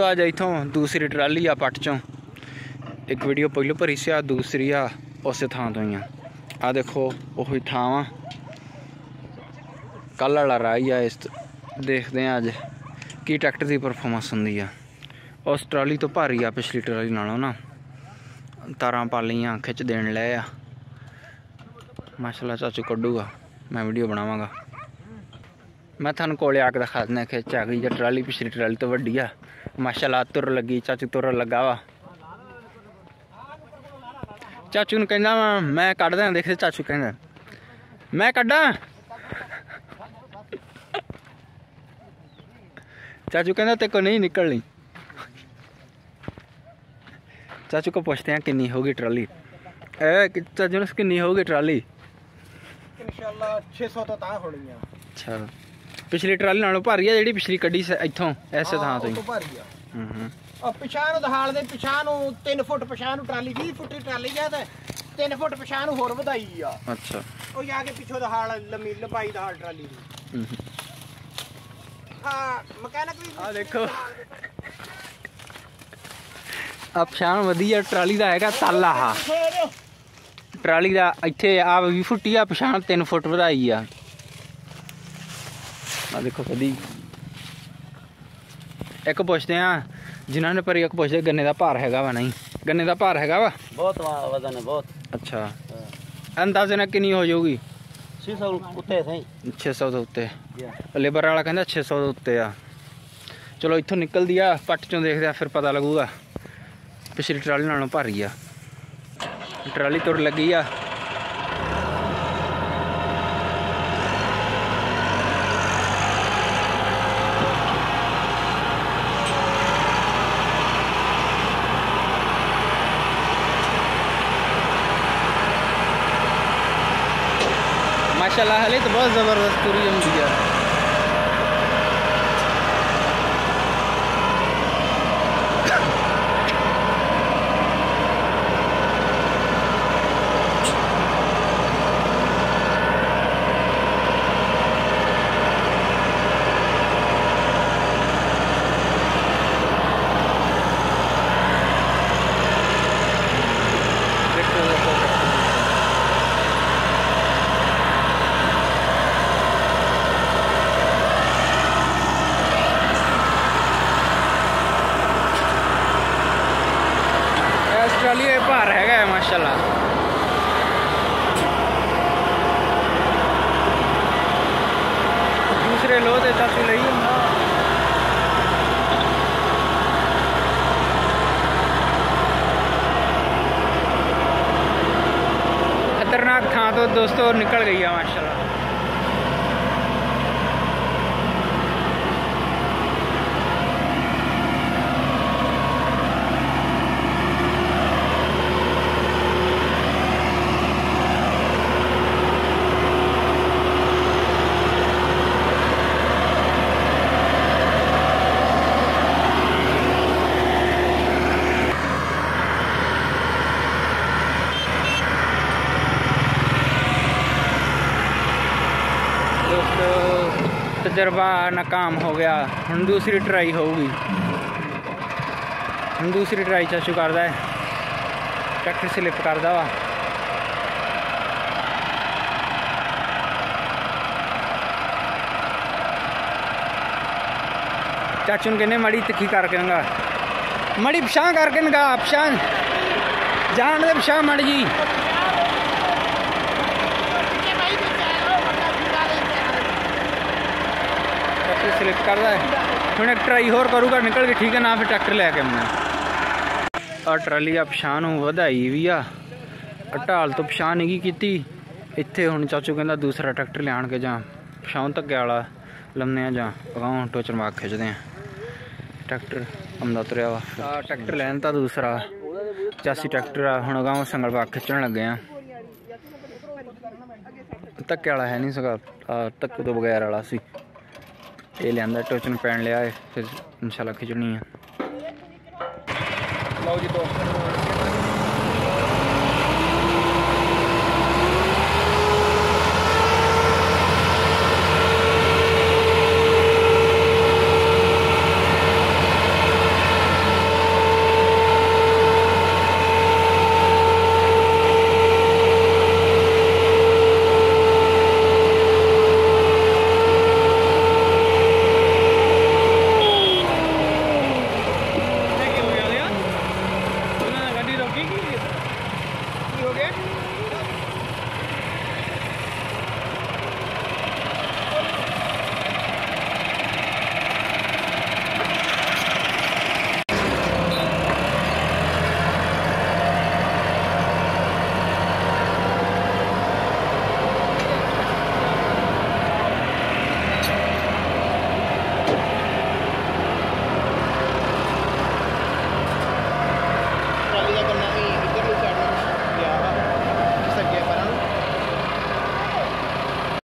आज इतों दूसरी ट्राली आ पट चों एक वीडियो पहलों भरी से आ दूसरी आ उस थां तो ही आ देखो वही थां वा कल वाला राही आ। इस देखते हैं अज की ट्रैक्टर की परफॉर्मेंस होंगी आ। उस ट्राली तो भारी आ पिछली ट्राली नालों ना तारां पालियां खिच देन ले आ। माशाल्लाह चाचू कड्डूगा मैं वीडियो बनावांगा। मैं थानू कोले आके दिखा देना खिच आ गई ट्राली पिछली ट्राली तो वड्डी आ। माशाल्लाह तुर लगी चाचू तुर लगा वा। चाचू ने कहना वा मैं कढ़ दें देख चाचू कहना मैं कड्डा। चाचू कहना तेरे को नहीं निकलनी। चाचू को पूछते हैं कितनी होगी ट्राली। चाचू ने कितनी होगी ट्राली? इंशाल्लाह 600 तो ता होनी है। अच्छा पिछली ट्राली नालों भारी है जेडी पिछली कड्डी इथों ऐसे थां तो भारी है। और पिछां दहाड़ दे पिछां 3 फुट पिछां ट्राली 20 फुट की ट्राली है ते 3 फुट पिछां होर वधाई आ। अच्छा ओ जाके पिछो दहाड़ लंबी लंबाई दहाड़ ट्राली दी। हां मैकेनिक भी आ देखो आ पिछां वधिया ट्राली दा हैगा ताला। हा ट्राली दा इत्थे आ 20 फुट आ पिछां 3 फुट वधाई आ। आ देखो कदी एक पुछते हैं जिन्होंने पर एक पुछते गन्ने का भार हैगा वा नहीं? गन्ने का भार हैगा वा बहुत वजन है बहुत। अच्छा अंदाजे ना कितनी हो जाऊगी? 600 उत्ते सही 600 तो उत्ते लेबर वाला कहता 600 तो उत्ते आ। चलो इत्थों निकल दिया पट चों देखते हैं फिर पता लगूगा। पिछली ट्राली नालों भारी आ ट्राली तुर लगी आ। माशाल्लाह हाले तो बहुत ज़बरदस्त पूरी जमती है। ट्राली भार हैगा माशाल्लाह। दूसरे लो दे चाचू ले खतरनाक थां तो दोस्तों निकल गई है माशाल्लाह। तजर्बा नाकाम हो गया। हम दूसरी ट्राई होगी। हम दूसरी ट्राई चाचू करता है ट्रैक्टर स्लिप करता वा। चाचू ने कहने मड़ी तिखी करके नगा मड़ी पिछां करके नगा पिछां जान दे पिछां मड़ जी। स्लिप करता है हूँ एक ट्राई होर करूँगा निकल के ठीक है ना फिर ट्रैक्टर लैके मैं और ट्राली आ पिछां वधाई भी आ ढाल तो पिछां नहीं की इत्थे हुण चाचू कहता दूसरा ट्रैक्टर लिया के जां पिछां धक्के वाला लमने जां अगां टोचर मार खिंचते हैं। ट्रैक्टर आंदा तुरया वा ट्रैक्टर लैन था दूसरा 85 ट्रैक्टर आ हुण अगां संगल पा खिंचण लगे हैं। धक्के वाला है नहीं सका धक्के तो बगैर वाला सी ये लिया टोचन पैन लिया है फिर इंशाल्लाह खिचनी है। लो जी दोस्तों